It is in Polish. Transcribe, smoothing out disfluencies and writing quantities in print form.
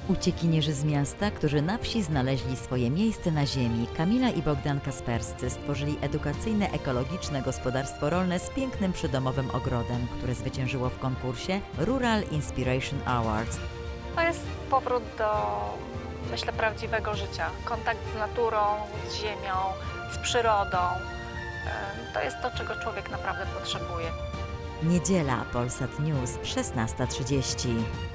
Uciekinierzy z miasta, którzy na wsi znaleźli swoje miejsce na ziemi. Kamila i Bogdan Kasperscy stworzyli edukacyjne, ekologiczne gospodarstwo rolne z pięknym przydomowym ogrodem, które zwyciężyło w konkursie Rural Inspiration Awards. To jest powrót do, myślę, prawdziwego życia. Kontakt z naturą, z ziemią, z przyrodą. To jest to, czego człowiek naprawdę potrzebuje. Niedziela, Polsat News, 16:30.